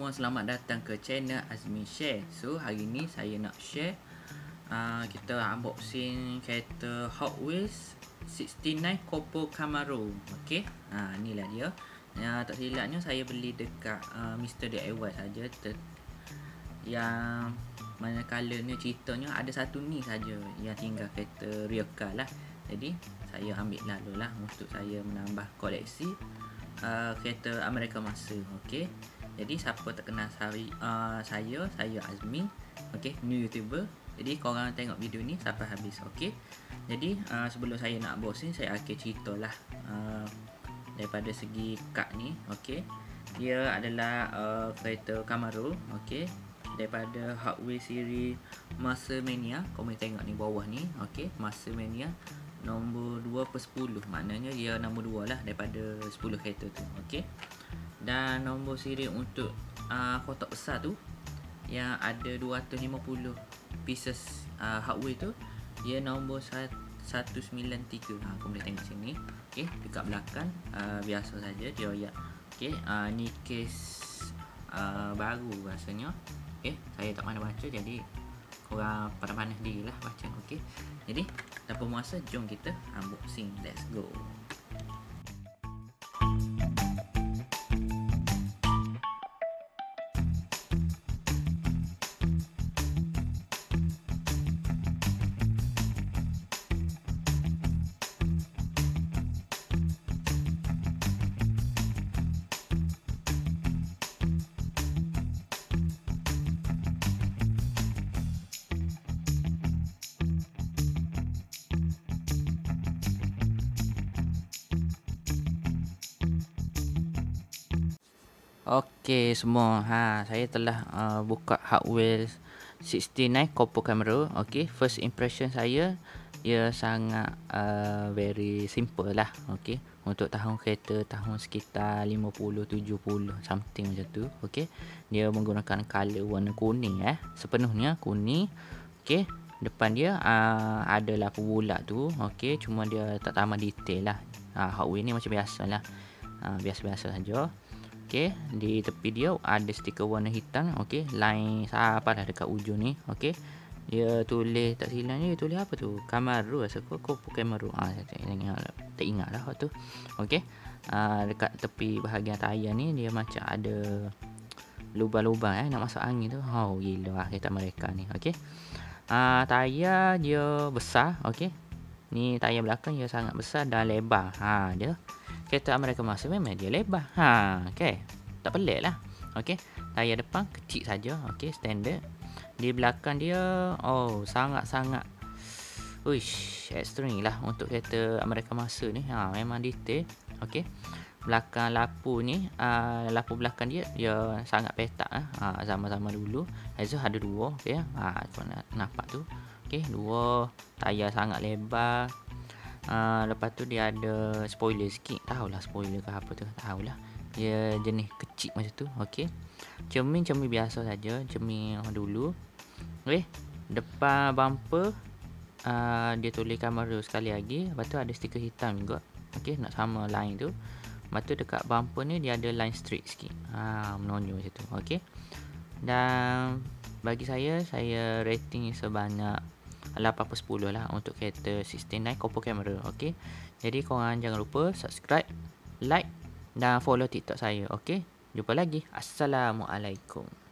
semua, selamat datang ke channel Azmi Share. So hari ni saya nak share kita unboxing kereta Hot Wheels 69 Copo Camaro. Okey. Inilah dia. Tak silapnya saya beli dekat Mr. DIY saja. Yang mana colornya, ceritanya ada satu ni saja yang tinggal kereta rear car lah. Jadi saya ambil lalu lah untuk saya menambah koleksi kereta Amerika masa. Okey. Jadi siapa tak kenal saya Azmi, okey, new YouTuber. Jadi korang tengok video ni sampai habis, okey. Jadi sebelum saya nak unboxing, saya akan ceritalah daripada segi kad ni, okey. Dia adalah kereta Camaro, okey, daripada Hot Wheels series Masa Mania. Kau boleh tengok ni bawah ni, okey, Masa Mania nombor 2/10. Maknanya dia nombor 2 lah daripada 10 kereta tu, okey. Dan nombor siri untuk kotak besar tu yang ada 250 pieces Hot Wheels tu, dia nombor 193. Kau boleh tengok sini, okey. Dekat belakang biasa saja dia royak, okey. Ni case baru rasanya, okey. Saya tak mana baca, jadi korang pandai-pandai dirilah baca, okey. Jadi tanpa masa, jom kita unboxing. Let's go. Okey semua, saya telah buka Hot Wheels 69 Copo Camaro. Okey, first impression saya, ia sangat very simple lah. Okey, untuk tahun kereta tahun sekitar 50-70 something macam tu. Okey, dia menggunakan color warna kuning, sepenuhnya kuning. Okey, depan dia ada lampu bulat tu. Okey, cuma dia tak tambah detail lah. Hot Wheels ni macam biasa lah, biasa-biasa saja. Okey, di tepi dia ada stiker warna hitam. Okey, line apa dah dekat ujung ni. Okey, dia tulis, tak silapnya dia tulis apa tu, Camaro rasa Copo Camaro. Saya tak ingat lah tu. Okey, dekat tepi bahagian tayar ni dia macam ada lubang-lubang nak masuk angin tu. Gila lah kereta mereka ni. Okey, tayar dia besar. Okey, ni tayar belakang dia sangat besar dan lebar. Dia kereta Amerika masa memang dia lebar. Okey, tak pelik lah. Okey, tayar depan kecil saja. Okey, standard. Di belakang dia sangat-sangat ekstrim lah untuk kereta Amerika masa ni. Memang detail. Okey, belakang lampu ni, lampu belakang dia sangat petak zaman-zaman dulu. Azul ada dua. Okey, kau nak nampak tu. Okey, dua tayar sangat lebar. Lepas tu dia ada spoiler sikit. Tahulah spoiler ke apa tu, tahulah. Dia jenis kecil macam tu. Okey, cermin biasa saja, cermin dulu. Okey, depan bumper dia tulis Camaro sekali lagi. Lepas tu ada stiker hitam juga. Okey, nak sama line tu. Lepas tu dekat bumper ni dia ada line straight sikit, menonjol macam tu. Okey, dan bagi saya rating sebanyak 8/10 lah untuk kereta 69 Copo Camaro. Okey, jadi korang jangan lupa subscribe, like dan follow TikTok saya. Okey, jumpa lagi. Assalamualaikum.